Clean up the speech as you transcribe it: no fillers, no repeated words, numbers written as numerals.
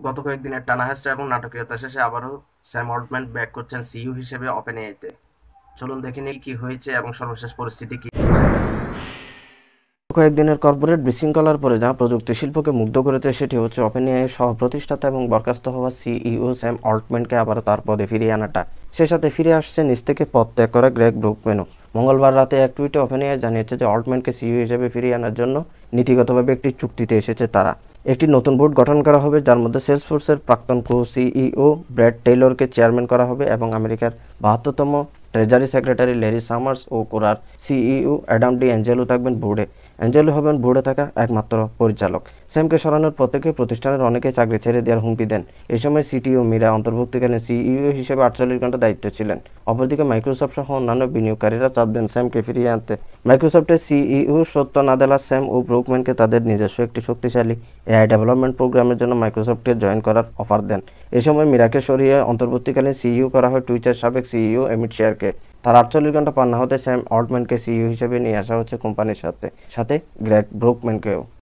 গত কয়েকদিনের টানা হেঁচড়া এবং নাটকীয়তা শেষে আবারও স্যাম অল্টম্যান ব্যাক করছেন সিইও হিসেবে ওপেনএআইতে। চলুন দেখে নিই কি হয়েছে এবং সর্বশেষ পরিস্থিতি কি। কয়েকদিনের কর্পোরেট বিশৃঙ্খলার পরে যা প্রযুক্তি শিল্পকে মুগ্ধ করেছে সেটি হচ্ছে ওপেনএআই সহ প্রতিষ্ঠাতা এবং বরখাস্ত হওয়া সিইও স্যাম অল্টম্যানকে আবারও তার পদে ফিরিয়ে আনাটা। সে সাথে ফিরে আসছে নিজ থেকে পদ ত্যাগ করা গ্রেগ ব্রুকম্যানও। মঙ্গলবার রাতে এক টুইটে ওপেনএআই জানিয়েছে যে অল্টম্যানকে সিইও হিসেবে ফিরিয়ে আনার জন্য নীতিগতভাবে একটি চুক্তিতে এসেছে তারা। একটি নতুন বোর্ড গঠন করা হবে যার মধ্যে সেলসফোর্সের প্রাক্তন কো সিইও ব্র্যাড টেইলরকে চেয়ারম্যান করা হবে এবং আমেরিকার ৭২তম ট্রেজারি সেক্রেটারি ল্যারি সামার্স ও কোরার সিইও অ্যাডাম ডি অ্যাঞ্জেলো থাকবেন বোর্ডে। অ্যাঞ্জেলো হবেন বোর্ডে থাকা একমাত্র পরিচালক। স্যামকে সরানোর পর থেকে প্রতিষ্ঠানের অনেকেই চাকরি ছেড়ে দেওয়ার হুমকি দেন। এ সময় সিটিও মীরা অন্তর্ভুক্তিকালীন সিইও হিসেবে ৪৮ ঘন্টা দায়িত্ব ছিলেন। অপরদিকে মাইক্রোসফট সহ অন্যান্য বিনিয়োগকারীরা চাপ দেন স্যামকে ফিরিয়ে আনতে। মাইক্রোসফটের সিইও সত্য নাদেলা স্যাম ও ব্রুকম্যানকে তাদের নিজস্ব একটি শক্তিশালী এআই ডেভেলপমেন্ট প্রোগ্রামের জন্য মাইক্রোসফটকে জয়েন করার অফার দেন। এ সময় মীরাকে সরিয়ে অন্তর্বর্তীকালীন সিইও করা হয় টুইটার সাবেক সিইও এমিট শেয়ারকে। তার ৪৮ ঘন্টা পার না হতে স্যাম অল্টম্যানকে সিইও হিসেবে নিয়ে আসা হচ্ছে কোম্পানির সাথে গ্রেগ ব্রুকম্যানকেও।